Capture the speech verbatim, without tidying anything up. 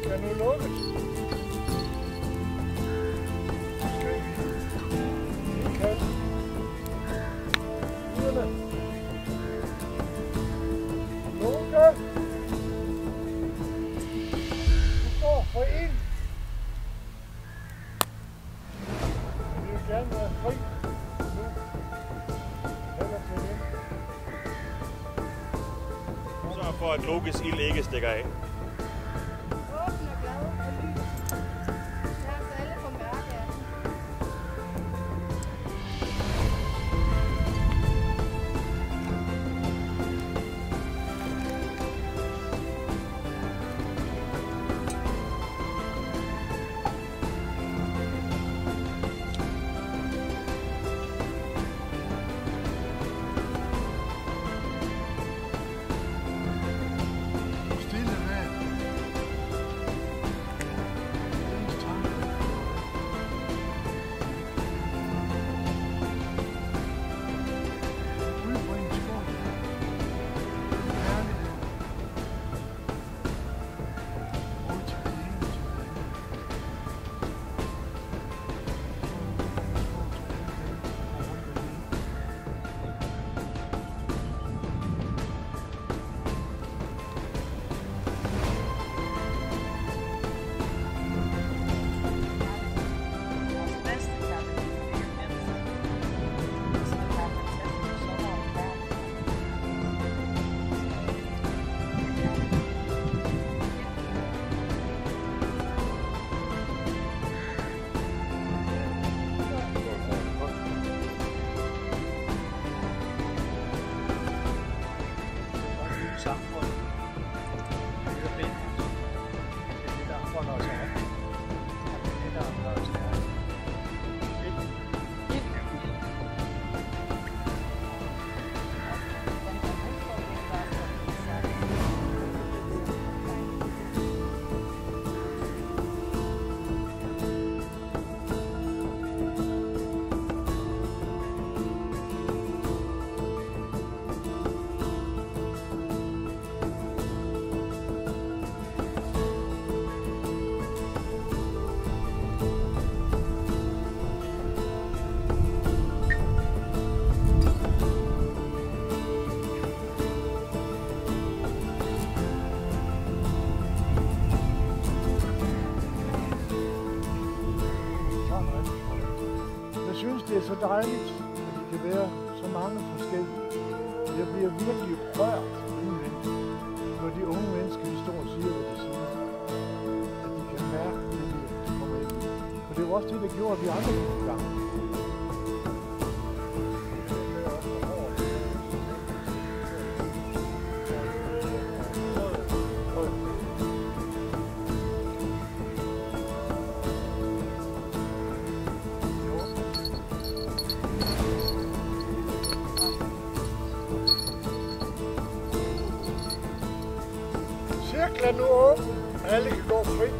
skal nu lukkes. For at logisk ild ikke stikker af. Åben og glad og lys. Lad os alle få mærke af den. Det er så dejligt, at det kan være så mange forskellige. Jeg bliver virkelig rørt indvendigt, når de unge mennesker, de står og siger, hvad de siger. At de kan mærke det, de kommer ind i. For det var også det, der gjorde, at vi andre gik i gang. Cirklen nu åben, alle kan gå frit.